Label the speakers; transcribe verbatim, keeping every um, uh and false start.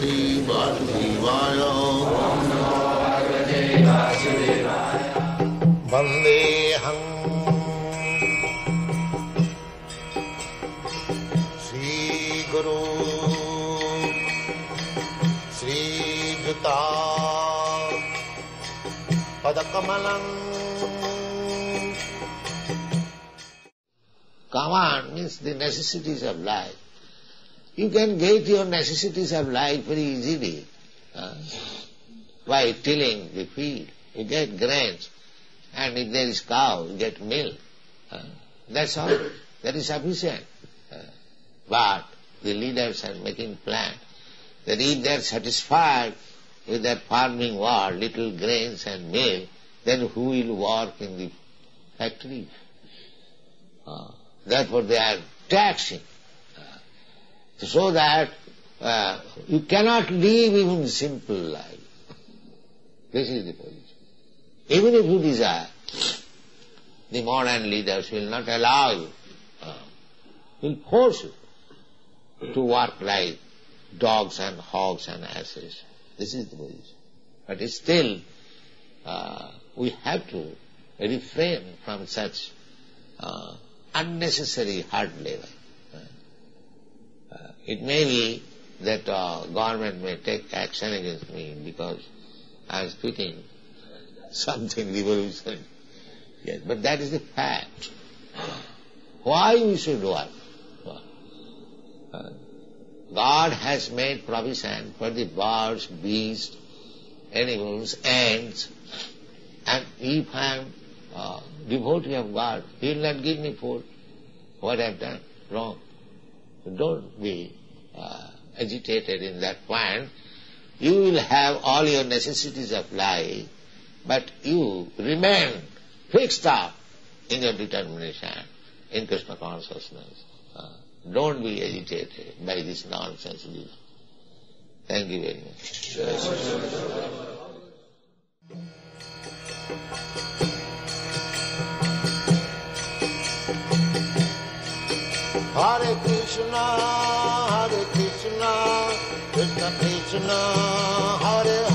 Speaker 1: Sri Vasudevaya. Vandeham Sri Guru Sri Juta Padakamalam. Kama means the necessities of life. You can get your necessities of life very easily uh, by tilling the field. You get grains, and if there is cow, you get milk. Uh, that's all. That is sufficient. Uh, but the leaders are making plans that if they are satisfied with their farming world, little grains and milk, then who will work in the factory? Uh, therefore they are taxing. So that uh, you cannot live even simple life. This is the position. Even if you desire, the modern leaders will not allow you, uh, will force you to work like dogs and hogs and asses. This is the position. But still, uh, we have to refrain from such uh, unnecessary hard labor. Uh, it may be that uh, government may take action against me because I am speaking something revolutionary. Yes, but that is the fact. Why we should work? Uh, God has made provision for the birds, beasts, animals, ants, and if I am uh, devotee of God, He will not give me food. What I have done? Wrong. Don't be uh, agitated in that point. You will have all your necessities of life, but you remain fixed up in your determination in Krishna consciousness. Uh, don't be agitated by this nonsense. Thank you very much. Hare Krishna, Hare Krishna, Krishna Krishna, Hare Hare.